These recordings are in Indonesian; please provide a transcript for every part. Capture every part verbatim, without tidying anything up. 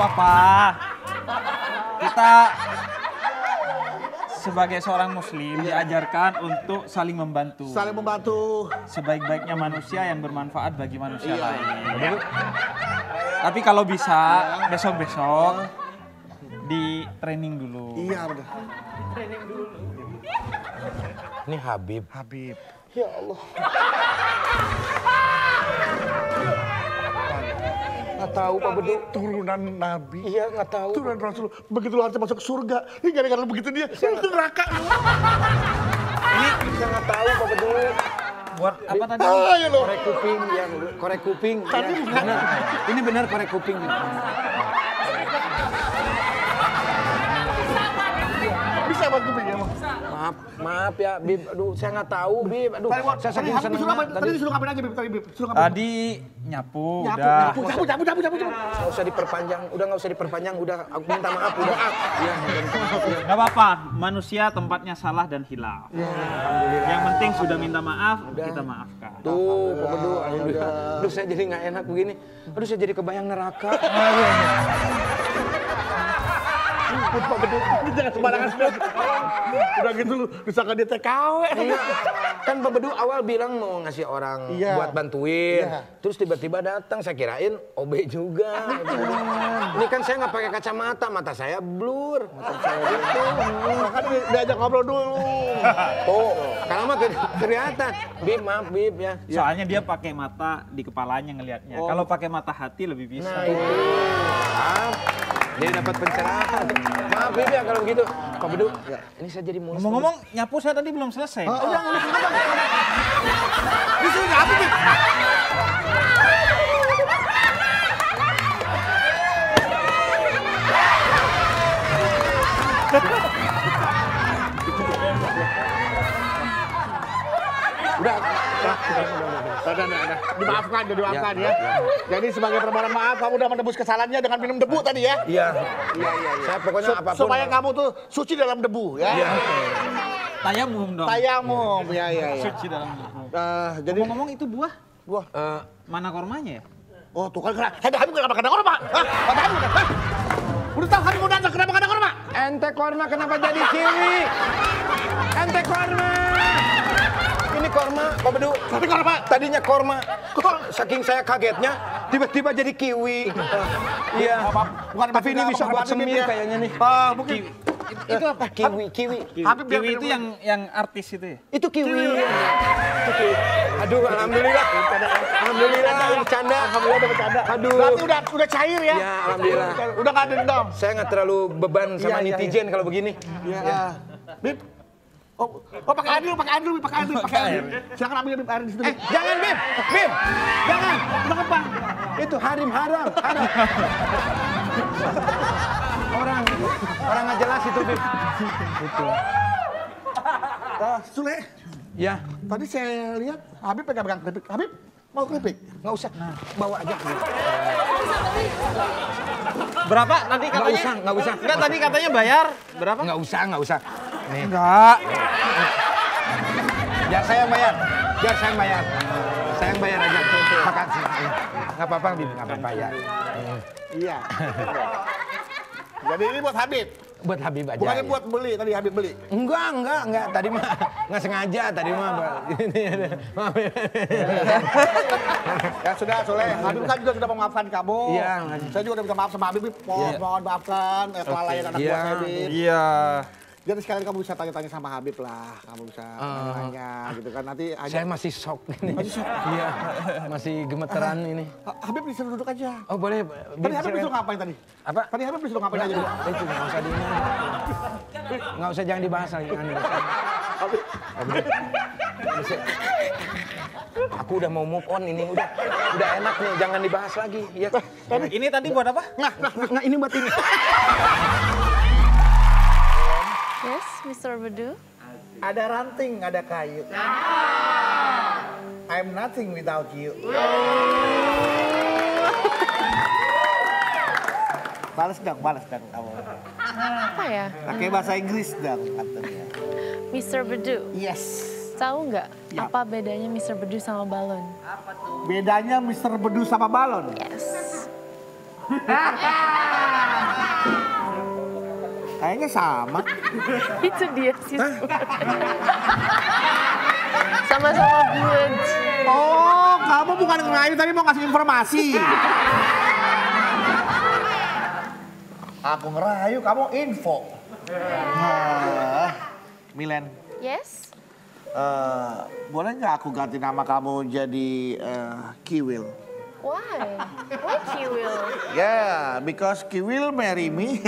apa-apa. Kita sebagai seorang muslim diajarkan untuk saling membantu. Saling membantu. Sebaik-baiknya manusia yang bermanfaat bagi manusia lain. Tapi kalau bisa besok-besok di training dulu. Iya benar. Training dulu. Ini Habib. Habib. Ya Allah. Nggak tahu Pak Bedu. Turunan Nabi. Iya nggak tahu. Turunan Rasul. Begitu lu harusnya masuk surga. Ini gara-gara begitu dia. Itu neraka. Ini saya nggak tahu Pak Bedu. Buat apa tadi? Ah, ya lo. Korek kuping, yang korek kuping. Tadi Ya, bukan. benar. Ini benar korek kuping. Bisa buat kuping ya, Bang? Maaf, maaf ya, Bib. Aduh, saya nggak tahu, Bib. Aduh, Tadi, saya saking tadi, senengnya. disuruh ngapain? Tadi Tadi disuruh ngapain aja, Bib? Tadi, Bib. Disuruh ngapain? Tadi nyapu, Nyapu, udah. nyapu, nyapu, nyapu, nyapu, nyapu, nyapu. nggak usah diperpanjang, udah nggak usah diperpanjang, udah. Aku minta maaf, udah. Iya, Gak apa-apa, manusia tempatnya salah dan hilaf. Yang penting sudah minta maaf, kita maafkan. tuh, Pak Bedu. Alhamdulillah. Aduh, saya jadi nggak enak begini. Aduh, saya jadi kebayang neraka. Pak Bedu, ini jangan sembarangan. Udah gitu lu, disangka dia T K W. Iya. Kan Pak Bedu awal bilang mau ngasih orang Iya. buat bantuin. Iya. Terus tiba-tiba datang, saya kirain O B juga. Ini kan saya nggak pakai kacamata, mata saya blur. Mata saya gitu. Kan diajak ngobrol dulu. Tuh, karena mah kelihatan. Bib, maaf Bib ya. Soalnya dia pakai mata di kepalanya ngelihatnya. Kalau pakai mata hati lebih bisa. Nah itu. Maaf. Dia dapat pencerahan. Maaf Bib ya kalau begitu. Pak Bedu, ini saya jadi mulus. Ngomong-ngomong, nyapu saya tadi belum selesai. Oh, udah, udah, udah. Disuruh nyapu, Bib. Udah. Udah, udah, udah. Dimaafkan, udah dimaafkan ya. Jadi sebagai permohonan maaf, kamu udah menebus kesalahannya dengan minum debu tadi ya. Iya. Iya, iya. Saya pokoknya Sup- apapun. Supaya kamu tuh suci dalam debu ya. Iya. Tayamum dong. Tayamum, ya, ya, ya. Suci dalam buku. Eh, jadi, Ngomong-ngomong itu buah, wah, Eh, mana kormanya ya? oh tuh kan, kena- ada Habib kenapa kena korma? Hah? Ada Habib kenapa? Hah? Udah tahu Habib mau datang, kenapa kena korma? ente korma kenapa jadi kiwi? Ente korma. Ini korma, Pak Bedu. Tapi korma. Tadinya korma. Saking saya kagetnya, tiba-tiba jadi kiwi. Iya. Bukan Tapi ini bisa buat Habib semir ya. kayaknya nih. Ah, mungkin. Itu apa? Kiwi, kiwi. Habib biar Kiwi minum itu dulu. yang yang artis itu ya? Itu kiwi. Itu kiwi. Aduh, alhamdulillah. Alhamdulillah, bercanda. Alhamdulillah udah bercanda. Aduh. Berarti udah udah cair ya? Ya, alhamdulillah. Udah nggak ada dendam. Saya nggak terlalu beban sama Iya, iya, netizen kalau begini. Iya. Bib. Oh, oh pakai air dulu, pakai air dulu, Bib, pakai air dulu, pakai air. Silakan ambil Bib air di situ. Eh, jangan, Bib. Bib, jangan. Kenapa? Itu harim haram. Haram. Orang, orang nggak jelas itu, Bib. Itu. Ah, Sule, Ya, tadi saya lihat Habib pegang-pegang keripik. Habib, mau keripik? nggak usah. Bawa aja. Berapa tadi Nggak katanya? usah, nggak usah. Enggak, tadi katanya bayar. Berapa? Nggak usah, nggak usah. Nih, Enggak. biar saya yang bayar. Biar saya yang bayar. Saya yang bayar aja. Makasih. Nggak apa-apa, Bib. Nggak apa-apa ya. Iya. Jadi ini buat Habib. Buat Habib aja. Bukannya ya. buat beli, tadi Habib beli. Enggak, enggak, enggak. Tadi mah nggak sengaja. Tadi mah. Ini maaf ya. Ya sudah, Sule. Habib kan juga sudah memaafkan kamu. Iya. Saya juga udah minta maaf sama Habib. Bib. Mohon, mohon maafkan eh, kelalaian anak Iya. buah Habib. Iya. Jadi sekalian kamu bisa tanya-tanya sama Habib lah. Kamu bisa tanya gitu kan. Nanti aja. Saya masih shock ini. Masih shock? Iya. Masih gemeteran ini. Ha- Habib disuruh duduk aja. Oh boleh. Tadi Habib disuruh ngapain tadi? Apa? Tadi Habib disuruh ngapain aja? Bib? Itu nggak usah di nggak usah jangan dibahas lagi. Jangan dibahas. Bisa- Aku udah mau move on ini udah udah enak nih jangan dibahas lagi ya. Ini tadi buat apa? Nah, nah, nah ini buat ini. Yes, mister Bedu. Ada ranting, ada kayu. I'm nothing without you. Balas dong, balas dong kamu. Apa ya? Pakai bahasa Inggris dong katanya. mister Bedu. Yes. Tahu nggak Ya. apa bedanya mister Bedu sama balon? Bedanya mister Bedu sama balon. Yes. Kayaknya sama. Itu dia sih. Sama-sama good. Oh, kamu bukan ngerayu tapi mau ngasih informasi. Aku ngerayu, kamu info. Nah, Milen, Yes? eh, boleh nggak aku ganti nama kamu jadi eh, Kiwil? Why? Why Kiwil? Yeah, because Kiwil marry me.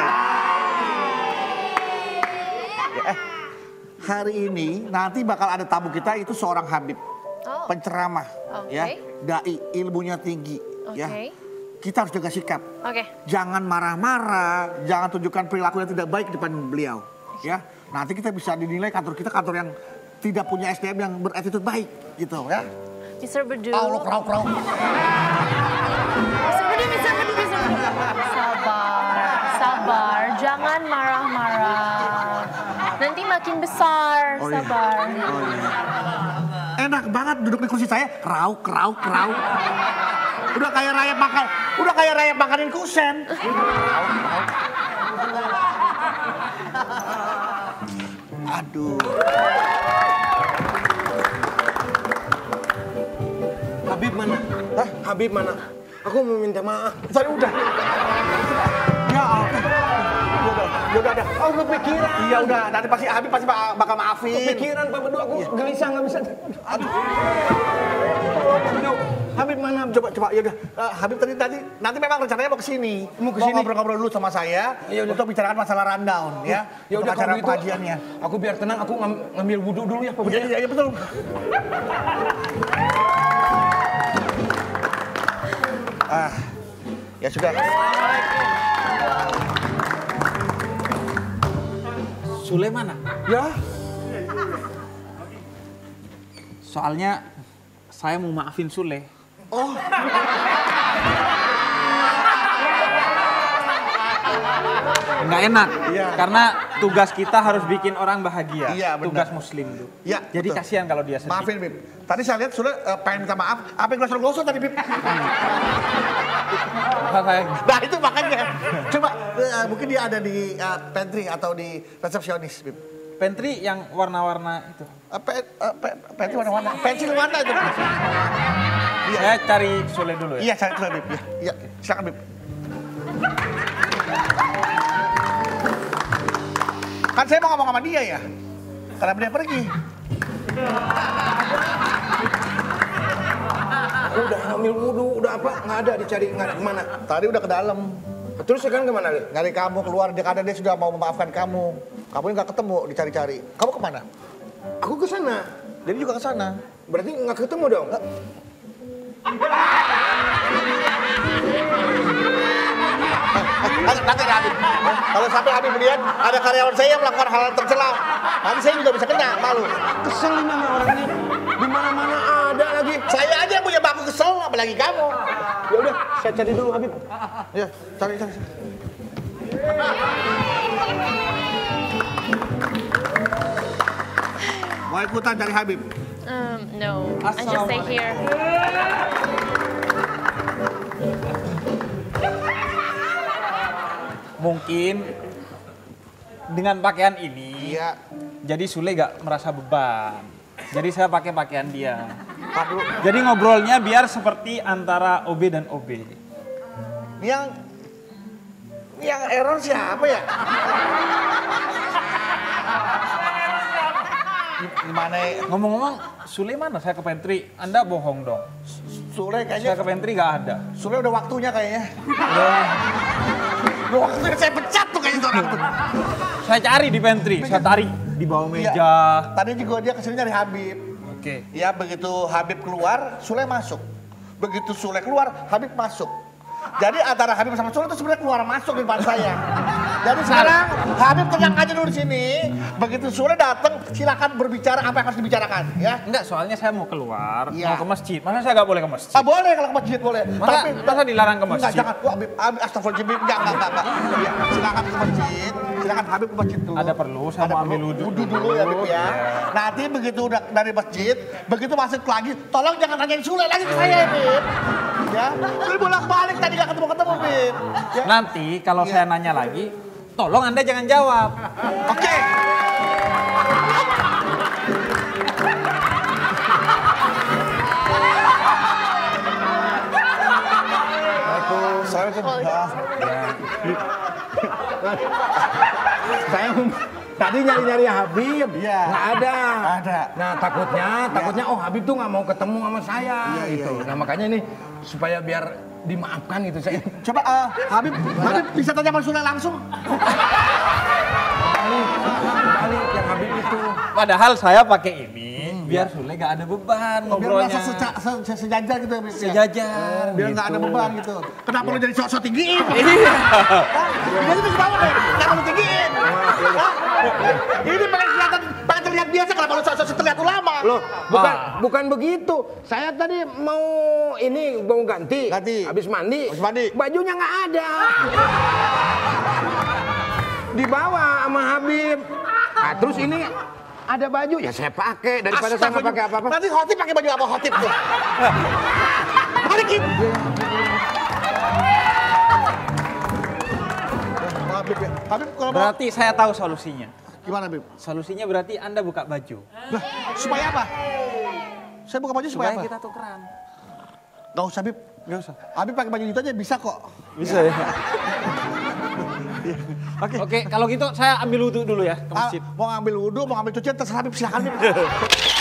Ya, eh, hari ini nanti bakal ada tamu kita itu seorang Habib, Oh. penceramah, Oke. ya, dai, ilmunya tinggi, Oke. ya. Kita harus jaga sikap. Oke. Jangan marah-marah, jangan tunjukkan perilaku yang tidak baik di depan beliau, ya. Nanti kita bisa dinilai kantor kita kantor yang tidak punya S D M yang berattitude baik, gitu, ya. mister Bedu. Oh, lo kerau-kerau. mister Bedu, mister Bedu, mister Bedu. Sabar, sabar. Jangan marah-marah. Nanti makin besar, Oh, iya. sabar. Oh, iya. Enak banget duduk di kursi saya, kerau, kerau, kerau. Udah kayak rayap makan, udah kayak rayap makanin kusen. Kerau, kerau. Aduh. Habib mana? Hah? Habib mana? Aku mau minta maaf. Tadi udah. Ya Allah. Ya udah, udah. Oh, kepikiran. Iya udah, nanti pasti Habib pasti bak- bakal maafin. Kepikiran Pak Bedu, aku gelisah nggak bisa. Aduh. Bedu, Habib mana? Coba coba ya udah. Eh, Habib tadi tadi nanti memang rencananya mau ke sini. Mau ke sini? ngobrol-ngobrol dulu sama saya Ya udah. untuk bicarakan masalah rundown ya. Ya Untuk udah acara kalau gitu, pengajiannya. aku biar tenang, aku ngam- ngambil wudhu dulu ya Pak Bedu. Iya iya iya betul. Ah. Ya sudah. Sule mana? Ya. Soalnya saya mau maafin Sule. Oh. Nggak enak, Iya. karena tugas kita harus bikin orang bahagia. Iya, benar. Tugas muslim tuh. Iya, Jadi betul. kasihan kalau dia sedih. Maafin Bib. Tadi saya lihat sudah uh, pengen minta maaf. Apa yang gosok-gosok tadi Bib? Masa saya Nah itu makanya. Coba uh, mungkin dia ada di uh, pantry atau di resepsionis Bib. pantry yang warna-warna itu. Uh, pe, uh, pe, pantry warna-warna. Pensil warna itu. Saya cari Sule dulu ya. Iya, saya coba Bib. Iya, iya. Silakan Bib. Kan saya mau ngomong sama dia ya. Karena dia pergi. Aku udah ngambil wudhu, udah apa? Nggak ada, dicari nggak ada kemana. Tadi udah ke dalam. Terus sekarang kemana, Li? Nyari kamu keluar, dia kadang dia sudah mau memaafkan kamu. Kamu nggak ketemu, dicari-cari. Kamu kemana? Aku ke sana. Jadi juga ke sana. Berarti nggak ketemu dong? Nanti, nanti ada Habib. Kalau sampai Habib melihat ada karyawan saya yang melakukan hal tercela, nanti saya juga bisa kena, malu. Kesel ini sama orang ini. Di mana-mana ada lagi. Saya aja yang punya baku kesel, apalagi kamu. Ya udah, saya cari dulu Habib. Ya, cari, cari. cari. Mau ikutan cari Habib? Um, no. I just stay here. Mungkin dengan pakaian ini, Iya. jadi Sule gak merasa beban. Jadi saya pakai pakaian dia. Pak dulu. Jadi ngobrolnya biar seperti antara O B dan O B. Yang yang error siapa ya? Gimana ya? Ngomong-ngomong, Sule mana? Saya ke pantry. Anda bohong dong. Sule Saya kayaknya, ke pantry gak ada. Sule udah waktunya kayaknya. Udah. Udah waktunya saya pecat tuh kayaknya itu orang tuh. Saya cari di pantry, saya tarik di bawah meja. Iya. Tadi juga dia kesini nyari Habib. Oke. Ya begitu Habib keluar, Sule masuk. Begitu Sule keluar, Habib masuk. Jadi antara Habib sama Sule itu sebenarnya keluar masuk di depan saya. Jadi sekarang Habib tenang aja dulu di sini. Begitu Sule datang, silakan berbicara apa yang harus dibicarakan, ya. Enggak, soalnya saya mau keluar, Iya. mau ke masjid. Masa saya gak boleh ke masjid? Ah boleh kalau ke masjid boleh. Masa, masa dilarang ke Enggak, masjid? jangan. Wah, Habib, Habib astagfirullahaladzim. Enggak, enggak, enggak, enggak. Ya, silakan ke masjid. Silakan Habib ke masjid dulu. Ada perlu, saya Ada mau perlu. ambil wudhu Wudhu dulu ya, Habib ya. Iya. Nanti begitu udah dari masjid, begitu masuk lagi, tolong jangan tanyain Sule lagi ke saya, Habib. Ya, Sule bolak-balik tadi enggak ketemu-ketemu, Habib. Ya. Nanti kalau Iya. saya nanya lagi, tolong Anda jangan jawab. Oke. Saya tadi nyari-nyari Habib, Iya. nggak ada. Ada. Nah takutnya, takutnya oh Habib tuh nggak mau ketemu sama saya gitu. Nah makanya ini supaya biar dimaafkan gitu saya. Coba uh, Habib, Habib bisa tanya sama Sule langsung. Balik, balik yang Habib itu. Padahal saya pakai ini biar Sule gak ada beban Biar ngobrolnya. merasa seca- se- se- sejajar gitu ya. Habib, ya? Sejajar. Biar nggak gitu. ada beban gitu. Kenapa lu jadi sok-sok tinggiin? Iya. Dia itu bawah deh. Kenapa lu tinggiin? Hah? Ini pengen kelihatan, pengen terlihat biasa. Kenapa lu sok-sok terlihat ulama? Loh, bukan bukan begitu. Saya tadi mau ini mau ganti. Ganti. Habis mandi. Habis mandi. Bajunya nggak ada. Dibawa sama Habib. Nah, terus ini ada baju ya saya pakai daripada saya nggak pakai apa-apa. Nanti Hotip pakai baju apa Hotip tuh? Balikin. Habib, ya. Habib kalau mau Berarti saya tahu solusinya. gimana Habib? Solusinya berarti Anda buka baju. Lah, supaya apa? Saya buka baju supaya, Supaya apa? kita tukeran. Gak usah Habib. Gak usah. Habib pakai baju itu aja bisa kok. Bisa ya. Oke. Oke, kalau gitu saya ambil wudhu dulu ya ke Ah, masjid. mau ngambil wudhu, mau ngambil cucian terserah Habib, silakan Habib.